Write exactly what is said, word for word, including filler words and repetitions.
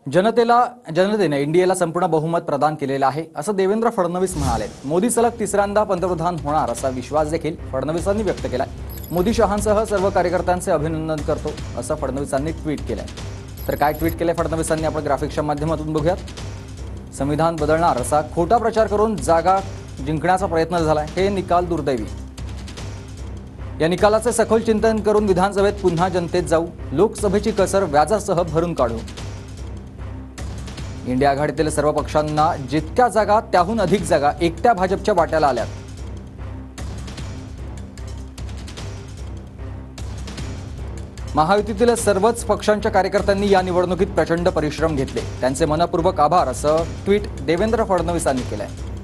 जनतेला जनतेने एनडीएला संपूर्ण बहुमत प्रदान केलेलं आहे असं देवेंद्र फडणवीस म्हणाले। मोदी सलग तिसऱ्यांदा पंतप्रधान होणार असा विश्वास देखील फडणवीसांनी व्यक्त केलाय। मोदी शहांसह सर्व कार्यकर्त्यांचे अभिनंदन करतो असं फडणवीसांनी ट्विट केलंय। तर काय ट्विट केलंय फडणवीसांनी आपण ग्राफिक्सच्या माध्यमातून बघूयात। संविधान बदलणार असा खोटा प्रचार करून जागा जिंकण्याचा प्रयत्न झालाय, हे निकाल दुर्दैवी। या निकालाचे सखोल चिंतन करून विधानसभेत पुन्हा जनतेत जाऊ, लोकसभेची कसर व्याजासह भरून काढू। इंडिया आघाडीतील सर्व पक्षांना जितक्या जागा त्याहून अधिक जागा एकट्या भाजपच्या वाट्याला आल्यात। महायुतीतील सर्वच पक्षांच्या कार्यकर्त्यांनी या निवडणुकीत प्रचंड परिश्रम घेतले, त्यांचे मनपूर्वक आभार असं ट्विट देवेंद्र फडणवीसांनी केलंय।